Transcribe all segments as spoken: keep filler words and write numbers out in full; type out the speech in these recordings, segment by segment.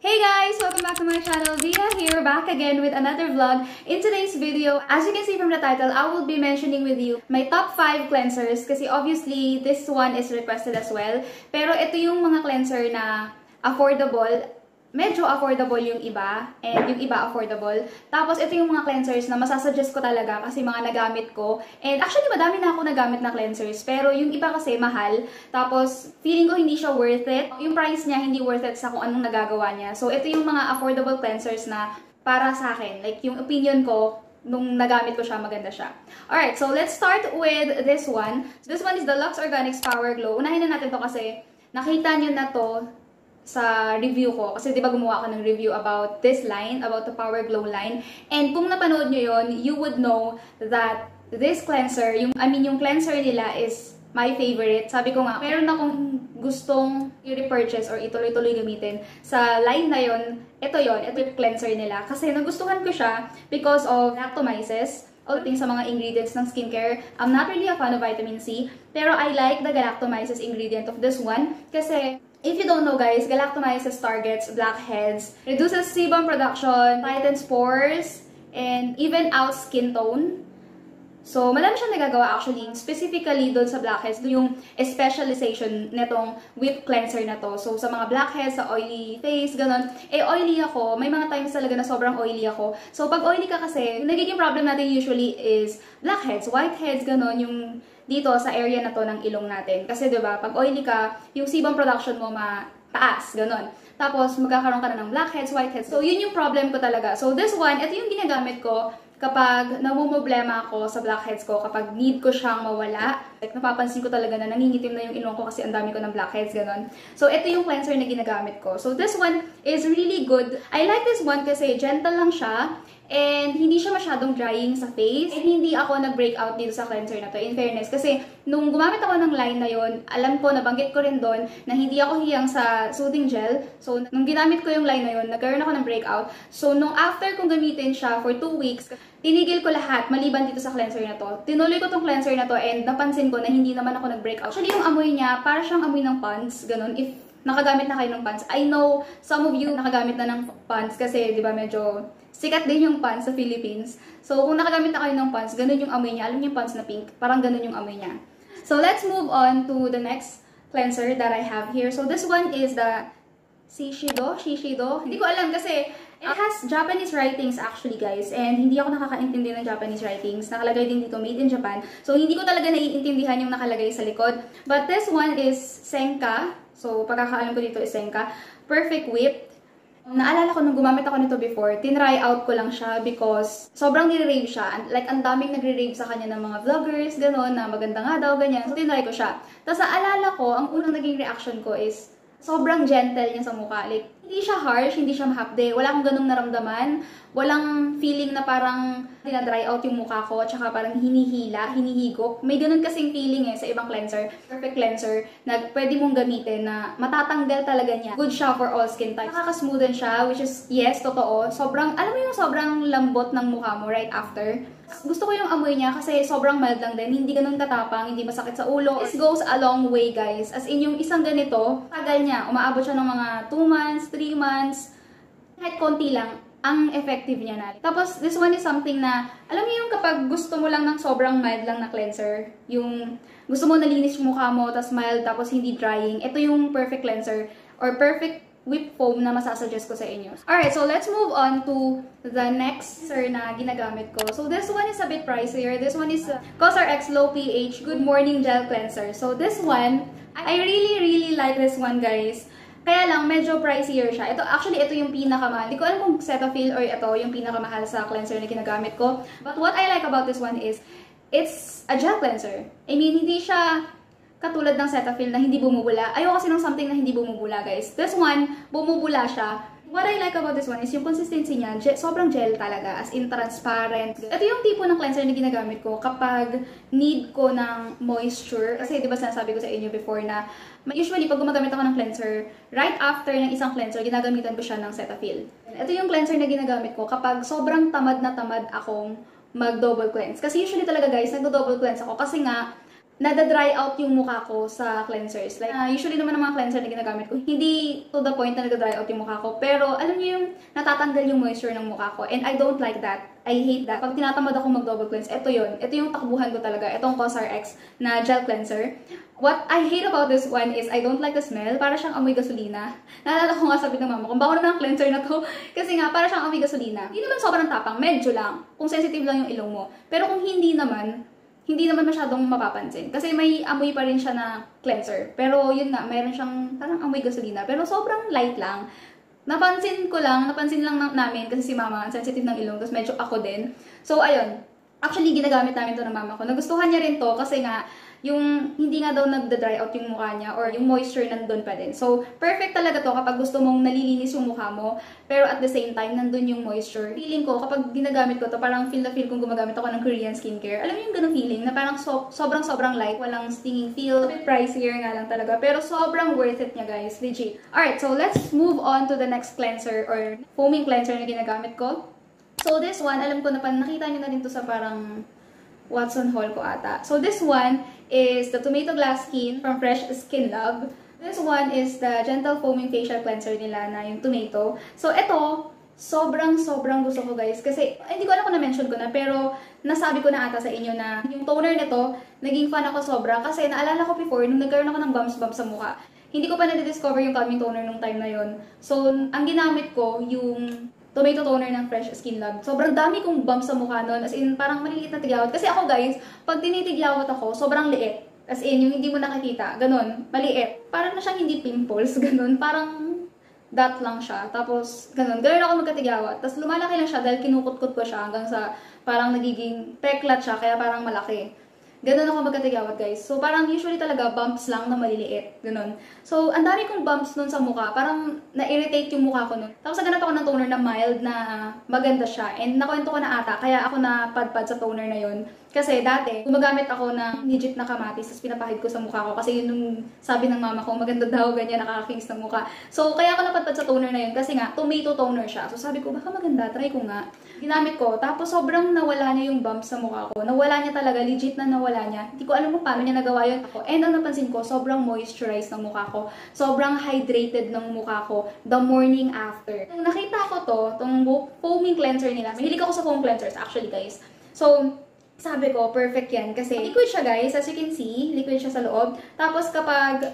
Hey guys! Welcome back to my channel. Via here, back again with another vlog. In today's video, as you can see from the title, I will be mentioning with you my top five cleansers kasi obviously this one is requested as well. Pero ito yung mga cleanser na affordable. Medyo affordable yung iba, and yung iba affordable. Tapos, ito yung mga cleansers na masasuggest ko talaga kasi mga nagamit ko. And actually, madami na ako nagamit na cleansers. Pero yung iba kasi mahal. Tapos, feeling ko hindi siya worth it. Yung price niya hindi worth it sa kung anong nagagawa niya. So, ito yung mga affordable cleansers na para sa akin. Like, yung opinion ko, nung nagamit ko siya, maganda siya. Alright, so let's start with this one. This one is the Lux Organics Power Glow. Unahin na natin to kasi nakita nyo na to sa review ko. Kasi di ba gumawa ako ng review about this line, about the Power Glow line. And kung napanood nyo yun, you would know that this cleanser, yung, I mean yung cleanser nila is my favorite. Sabi ko nga, meron akong gustong i-repurchase or ituloy-tuloy gamitin sa line na yun. Ito yon, ito yung cleanser nila. Kasi nagustuhan ko siya because of galactomyces. All things sa mga ingredients ng skincare. I'm not really a fan of vitamin C, pero I like the galactomyces ingredient of this one kasi if you don't know guys, galactomyces targets blackheads, reduces sebum production, tightens pores, and even out skin tone. So, madami siyang nagagawa actually, specifically doon sa blackheads, yung specialization netong whip cleanser na to. So, sa mga blackheads, sa oily face, ganun. Eh, oily ako. May mga times talaga na sobrang oily ako. So, pag oily ka kasi, yung nagiging problem natin usually is blackheads, whiteheads, ganun, yung dito sa area na to ng ilong natin. Kasi, di ba, pag oily ka, yung sebum production mo mataas, ganun. Tapos, magkakaroon ka na ng blackheads, whiteheads. So, yun yung problem ko talaga. So, this one, ito yung ginagamit ko kapag namumblema ako sa blackheads ko, kapag need ko siyang mawala. Like, napapansin ko talaga na nangingitim na yung ilong ko kasi ang dami ko ng blackheads, ganun. So, ito yung cleanser na ginagamit ko. So, this one is really good. I like this one kasi gentle lang siya. And hindi siya masyadong drying sa face. And hindi ako nag-breakout dito sa cleanser na to, in fairness. Kasi nung gumamit ako ng line na yon, alam ko, nabanggit ko rin doon na hindi ako hiyang sa soothing gel. So, nung ginamit ko yung line na yon, nagkaroon ako ng breakout. So, nung after kong gamitin siya for two weeks, tinigil ko lahat maliban dito sa cleanser na to. Tinuloy ko tong cleanser na to and napansin ko na hindi naman ako nag-breakout. Actually, yung amoy niya, para siyang amoy ng pants, ganun. If nakagamit na kayo ng pants. I know some of you nakagamit na ng pants kasi, di ba, medyo sikat din yung pants sa Philippines. So, kung nakagamit na kayo ng pants, ganun yung amoy niya. Alam niyo yung pants na pink? Parang ganun yung amoy niya. So, let's move on to the next cleanser that I have here. So, this one is the Shiseido. Shiseido. Hindi ko alam kasi it has Japanese writings actually, guys. And hindi ako nakakaintindi ng Japanese writings. Nakalagay din dito, made in Japan. So, hindi ko talaga naiintindihan yung nakalagay sa likod. But this one is Senka. So, pagkakaalam ko dito is Senka. Perfect Whipped. Naalala ko nung gumamit ako nito before, tinry out ko lang siya because sobrang nire-rave siya. Like, ang daming nagre-rave sa kanya ng mga vloggers, gano'n, na maganda nga daw, ganyan. So, tinry ko siya. Tapos, naalala ko, ang unang naging reaction ko is sobrang gentle niya sa mukha. Like, hindi siya harsh, hindi siya mahapde. Wala akong ganung naramdaman. Walang feeling na parang dinadry out yung mukha ko, tsaka parang hinihila, hinihigop. May ganun kasing feeling eh sa ibang cleanser, perfect cleanser, na pwede mong gamitin na matatanggal talaga niya. Good siya for all skin types. Nakakasmoothen siya, which is, yes, totoo. Sobrang, alam mo yung sobrang lambot ng mukha mo right after. Gusto ko yung amoy niya kasi sobrang mild lang din. Hindi ganun katapang, hindi masakit sa ulo. This goes a long way, guys. As in, yung isang ganito, tagal niya. Umaabot siya ng mga two months, three months. Kahit konti lang, ang effective niya na. Tapos, this one is something na, alam niyo yung kapag gusto mo lang ng sobrang mild lang na cleanser, yung gusto mo nalinis yung mukha mo, tapos mild, tapos hindi drying, ito yung perfect cleanser or perfect whip foam na masasuggest ko sa inyo. Alright, so let's move on to the next sir na ginagamit ko. So this one is a bit pricier. This one is uh, COSRX Low pH Good Morning Gel Cleanser. So this one, I really, really like this one, guys. Kaya lang, medyo pricier siya. Ito, actually, ito yung pinakamahal. Hindi ko alam kung Cetaphil or ito yung pinakamahal sa cleanser na ginagamit ko. But what I like about this one is, it's a gel cleanser. I mean, hindi siya katulad ng Cetaphil na hindi bumubula. Ayoko kasi ng something na hindi bumubula, guys. This one, bumubula siya. What I like about this one is yung consistency niya, gel, sobrang gel talaga, as in transparent. Ito yung tipo ng cleanser na ginagamit ko kapag need ko ng moisture. Kasi di ba sinasabi ko sa inyo before na usually pag gumagamit ako ng cleanser, right after ng isang cleanser, ginagamitan ko siya ng Cetaphil. Ito yung cleanser na ginagamit ko kapag sobrang tamad na tamad akong mag-double cleanse. Kasi usually talaga guys, nag-double cleanse ako kasi nga nada-dry out yung mukha ko sa cleansers. Like, uh, usually naman ang mga cleanser na ginagamit ko, hindi to the point na nada-dry out yung mukha ko. Pero, alam niyo yung natatanggal yung moisture ng mukha ko. And I don't like that. I hate that. Pag tinatamad ako mag-double cleanse, ito yun. Ito yung takbuhan ko talaga. Itong COSRX na gel cleanser. What I hate about this one is I don't like the smell. Para siyang amoy gasolina. Naalala ko nga sabi ng mama ko, bako naman ang cleanser na to. Kasi nga, para siyang amoy gasolina. Hindi naman sobrang tapang. Medyo lang. Kung sensitive lang yung ilong mo. Pero kung hindi naman, hindi naman masyadong mapapansin. Kasi may amoy pa rin siya na cleanser. Pero yun nga, mayroon siyang parang amoy gasolina. Pero sobrang light lang. Napansin ko lang, napansin lang na namin kasi si mama, sensitive ng ilong, tapos medyo ako din. So, ayun. Actually, ginagamit namin to ng mama ko. Nagustuhan niya rin to kasi nga, yung hindi nga daw nagda-dry out yung mukha niya or yung moisture nandun pa din. So, perfect talaga to kapag gusto mong nalilinis yung mukha mo, pero at the same time, nandun yung moisture. Feeling ko, kapag ginagamit ko to, parang feel na feel kung gumagamit ako ng Korean skincare. Alam mo yung ganung feeling na parang so, sobrang-sobrang light, walang stinging feel. A bit pricier nga lang talaga, pero sobrang worth it niya, guys. Legit. Alright, so let's move on to the next cleanser or foaming cleanser na ginagamit ko. So, this one, alam ko na pa, nakita nyo na rin to sa parang Watson Hall ko ata. So, this one is the Tomato Glass Skin from Fresh Skin Love. This one is the Gentle Foaming Facial Cleanser nila na yung tomato. So, ito, sobrang-sobrang gusto ko, guys. Kasi, hindi ko alam kung na-mention ko na, pero nasabi ko na ata sa inyo na yung toner nito, naging fan ako sobra. Kasi, naalala ko before, nung nagkaroon ako ng bumps-bumps sa mukha, hindi ko pa na-discover yung calming toner nung time na yon. So, ang ginamit ko, yung tomato toner ng Fresh Skin Love. Sobrang dami kong bumps sa mukha nun. As in, parang maliliit na tigyawat. Kasi ako, guys, pag tinitigyawat ako, sobrang liit. As in, yung hindi mo nakikita. Ganon. Maliit. Parang na siyang hindi pimples. Ganon. Parang dot lang siya. Tapos, ganon. Ganon ako magkatigyawat. Tapos, lumalaki lang siya dahil kinukut-kut ko siya hanggang sa parang nagiging peklat siya. Kaya parang malaki. Ganon ako magkatigyawat, guys. So, parang usually talaga bumps lang na maliliit. Ganon. So, ang dami kong bumps nun sa mukha. Parang na-irritate yung mukha ko nun. Tapos, naganap ako ng toner na mild na maganda siya. And nakwento ko na ata, kaya ako napadpad sa toner na yun. Kasi dati, gumagamit ako ng legit na kamatis, tapos pinapahid ko sa mukha ko. Kasi yun yung sabi ng mama ko, maganda daw, ganyan, nakakakinis ng mukha. So, kaya ako napadpad sa toner na yun. Kasi nga, tomato toner siya. So, sabi ko, baka maganda, try ko nga. Ginamit ko. Tapos, sobrang nawala niya yung bumps sa mukha ko. Nawala niya talaga, legit na nawala niya. Hindi ko alam kung paano niya nagawa yun ako. And ang napansin ko, sobrang moisturized ng mukha ko. Sobrang hydrated ng mukha ko the morning after. Nung nakita ko to, tong foaming cleanser nila, mahilig ako sa foam cleansers actually, guys. So, sabi ko, perfect yan. Kasi liquid siya, guys. As you can see, liquid siya sa loob. Tapos kapag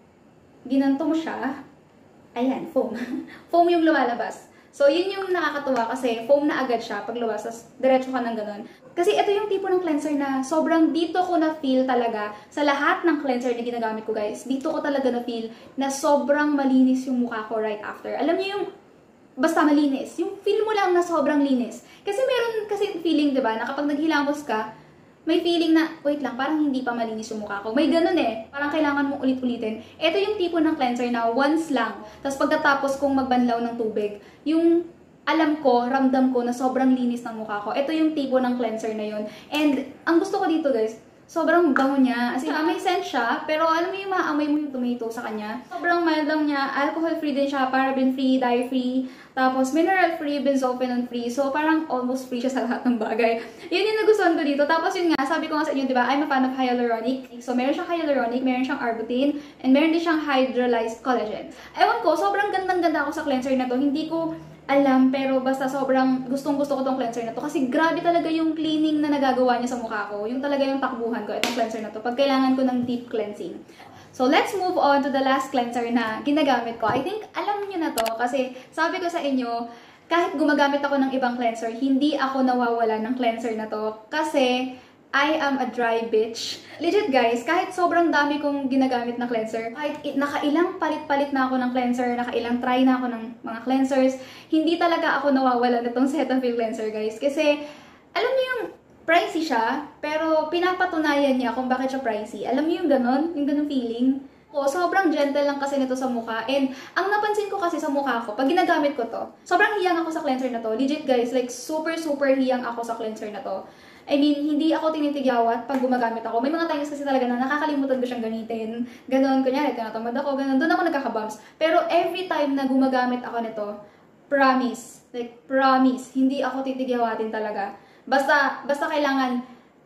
ginanto mo siya, ayan, foam. Foam yung lumalabas. So, yun yung nakakatuwa kasi foam na agad siya pag luwas, tapos diretso ka ng ganun. Kasi ito yung tipo ng cleanser na sobrang dito ko na-feel talaga sa lahat ng cleanser na ginagamit ko, guys. Dito ko talaga na-feel na sobrang malinis yung mukha ko right after. Alam niyo yung basta malinis. Yung feel mo lang na sobrang linis. Kasi meron kasi feeling, di ba, na kapag naghilamos ka, may feeling na, wait lang, parang hindi pa malinis yung mukha ko. May ganun eh. Parang kailangan mong ulit-ulitin. Ito yung tipo ng cleanser na once lang. Tapos pagkatapos kong magbanlaw ng tubig, yung alam ko, ramdam ko na sobrang linis ng mukha ko. Ito yung tipo ng cleanser na yun. And ang gusto ko dito, guys, sobrang bango niya. As in, may scent siya, pero alam mo yung maamoy mo yung tomato sa kanya. Sobrang mild lang niya. Alcohol-free din siya, paraben-free, dye-free, tapos mineral-free, benzophilin-free. So, parang almost free siya sa lahat ng bagay. Yun yung nagustuhan ko dito. Tapos yun nga, sabi ko nga sa inyo, di ba, I'm a fan of hyaluronic. So, meron siyang hyaluronic, meron siyang arbutin, and meron din siyang hydrolyzed collagen. Ewan ko, sobrang gandang-ganda ako sa cleanser na to. Hindi ko alam, pero basta sobrang gustong-gusto ko tong cleanser na to. Kasi grabe talaga yung cleaning na nagagawa niya sa mukha ko. Yung talaga yung takbuhan ko, itong cleanser na to. Pag kailangan ko ng deep cleansing. So, let's move on to the last cleanser na ginagamit ko. I think, alam niyo na to. Kasi, sabi ko sa inyo, kahit gumagamit ako ng ibang cleanser, hindi ako nawawala ng cleanser na to. Kasi, I am a dry bitch. Legit, guys, kahit sobrang dami kong ginagamit na cleanser, kahit nakailang palit-palit na ako ng cleanser, nakailang try na ako ng mga cleansers, hindi talaga ako nawawala nitong Cetaphil cleanser, guys. Kasi, alam niyo yung pricey siya, pero pinapatunayan niya kung bakit siya pricey. Alam niyo yung ganon? Yung ganon feeling? O, sobrang gentle lang kasi nito sa mukha. And, ang napansin ko kasi sa mukha ko, pag ginagamit ko to, sobrang hiyang ako sa cleanser na to. Legit, guys, like, super, super hiyang ako sa cleanser na to. I mean, hindi ako tinitigyawat pag gumagamit ako. May mga times kasi talaga na nakakalimutan ko siyang gamitin. Ganon, kunyari, tinatamad ako, ganon, doon ako nagkakabumps. Pero every time na gumagamit ako nito, promise, like, promise, hindi ako titigyawatin talaga. Basta, basta kailangan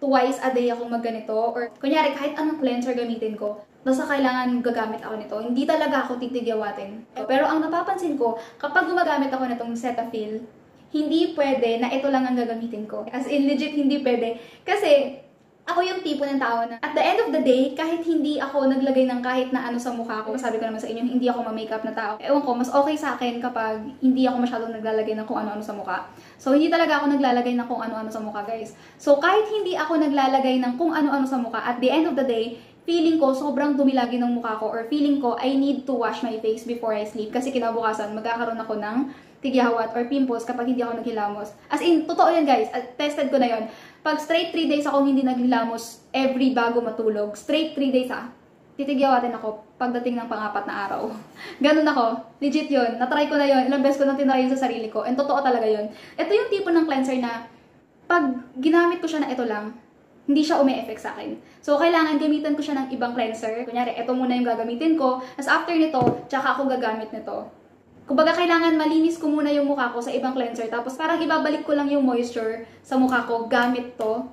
twice a day ako magganito. Or kunyari, kahit anong cleanser gamitin ko, basta kailangan gagamit ako nito. Hindi talaga ako titigyawatin. Pero ang napapansin ko, kapag gumagamit ako nitong Cetaphil, hindi pwede na ito lang ang gagamitin ko. As in, legit, hindi pwede. Kasi, ako yung tipo ng tao na at the end of the day, kahit hindi ako naglagay ng kahit na ano sa mukha ko, sabi ko naman sa inyo, hindi ako ma-makeup na tao. Ewan ko, mas okay sa akin kapag hindi ako masyadong naglalagay ng kung ano-ano sa mukha. So, hindi talaga ako naglalagay ng kung ano-ano sa mukha, guys. So, kahit hindi ako naglalagay ng kung ano-ano sa mukha, at the end of the day, feeling ko sobrang dumi lagi ng mukha ko, or feeling ko I need to wash my face before I sleep kasi kinabukasan magkakaroon ako ng tigyawat or pimples kapag hindi ako naghilamos. As in, totoo yan, guys. Tested ko na yon. Pag straight three days ako hindi naghilamos every bago matulog, straight three days ah, titigyawatin ako pagdating ng pang-apat na araw. Ganun ako. Legit yun. Natry ko na yun. Ilang beses ko nang tinry sa sarili ko. And totoo talaga yun. Ito yung tipo ng cleanser na pag ginamit ko siya na ito lang, hindi siya umi-effect sa akin. So, kailangan gamitan ko siya ng ibang cleanser. Kunyari, ito muna yung gagamitin ko. As after nito, tsaka ako gagamit nito. Kumbaga, kailangan malinis ko muna yung mukha ko sa ibang cleanser. Tapos, parang ibabalik ko lang yung moisture sa mukha ko gamit to.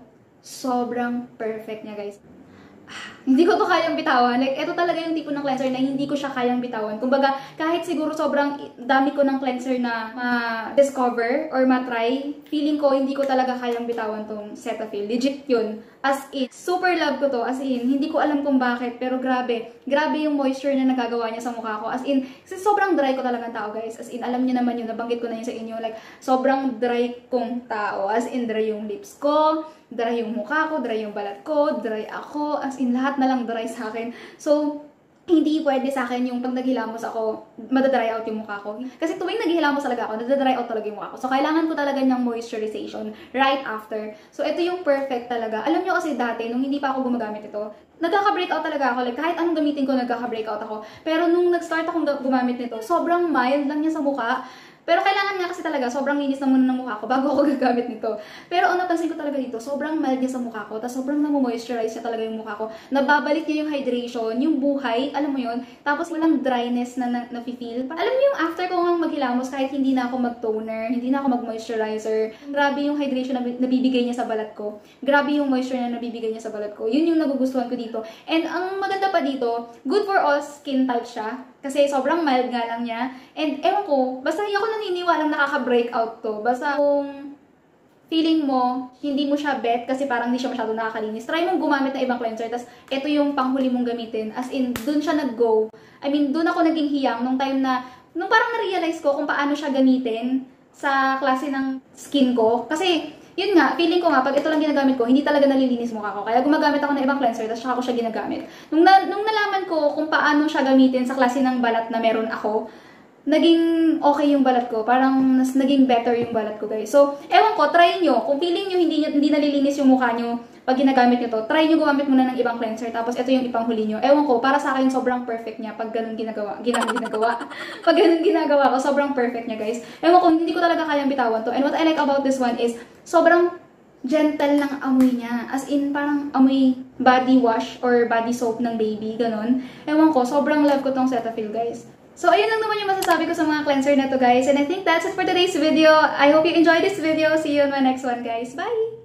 Sobrang perfect niya, guys. Ah, hindi ko to kayang bitawan. Like, ito talaga yung tipo ng cleanser na hindi ko siya kayang bitawan. Kumbaga, kahit siguro sobrang dami ko ng cleanser na ma-discover or ma-try, feeling ko hindi ko talaga kayang bitawan tong Cetaphil. Legit yun. As in, super love ko to. As in, hindi ko alam kung bakit, pero grabe. Grabe yung moisture na nagagawa niya sa mukha ko. As in, kasi sobrang dry ko talagang tao, guys. As in, alam niyo naman yun, nabanggit ko na yun sa inyo. Like, sobrang dry kong tao. As in, dry yung lips ko, dry yung mukha ko, dry yung balat ko, dry ako. As in, lahat na lang dry sa akin. So, hindi pwede sa akin yung pag naghilamos ako, madadry out yung mukha ko. Kasi tuwing naghihilamos talaga ako, nadadry out talaga yung mukha ko. So, kailangan ko talaga ng moisturization right after. So, ito yung perfect talaga. Alam nyo kasi dati, nung hindi pa ako gumagamit ito, nagkaka-breakout talaga ako. Like, kahit anong gamitin ko, nagkaka-breakout ako. Pero nung nag-start akong gumamit nito, sobrang mild lang niya sa mukha. Pero kailangan nga kasi talaga, sobrang linis na muna ng mukha ko bago ako gagamit nito. Pero ang napansin ko talaga dito, sobrang mild niya sa mukha ko, tapos sobrang namo-moisturize siya talaga yung mukha ko. Nababalik niya yung hydration, yung buhay, alam mo yun, tapos walang dryness na na-feel. Alam mo yung after ko nga maghilamos, kahit hindi na ako mag-toner, hindi na ako mag-moisturizer, grabe yung hydration na nabibigay niya sa balat ko. Grabe yung moisture na nabibigay niya sa balat ko. Yun yung nagugustuhan ko dito. And ang maganda pa dito, good for all skin type siya. Kasi sobrang mild nga lang niya. And ewan ko, basta hindi ako naniniwalang nakaka-breakout to. Basta kung feeling mo, hindi mo siya bet kasi parang hindi siya masyado nakakalinis, try mong gumamit ng ibang cleanser. Tapos ito yung panghuli mong gamitin. As in, dun siya nag-go. I mean, dun ako naging hiyang nung time na, nung parang na-realize ko kung paano siya gamitin sa klase ng skin ko. Kasi, yun nga, feeling ko nga, pag ito lang ginagamit ko, hindi talaga nalilinis mukha ko. Kaya gumagamit ako ng ibang cleanser, tapos saka ko siya ginagamit. Nung, na, nung nalaman ko kung paano siya gamitin sa klase ng balat na meron ako, naging okay yung balat ko. Parang nas, naging better yung balat ko, guys. So, ewan ko, try nyo. Kung feeling nyo hindi, hindi nalilinis yung mukha nyo pag ginagamit nyo to, try nyo gumamit muna ng ibang cleanser, tapos ito yung ipanghuli nyo. Ewan ko, para sa akin, sobrang perfect niya pag ganun ginagawa. Ginang ginagawa. Pag ganun ginagawa ko, sobrang perfect niya, guys. Ewan ko, hindi ko talaga kayang bitawan to. And what I like about this one is, sobrang gentle ng amoy niya. As in, parang amoy body wash or body soap ng baby, ganun. Ewan ko, sobrang love ko tong Cetaphil, guys. So, ayun lang naman yung masasabi ko sa mga cleanser na to, guys. And I think that's it for today's video. I hope you enjoyed this video. See you in my next one, guys. Bye!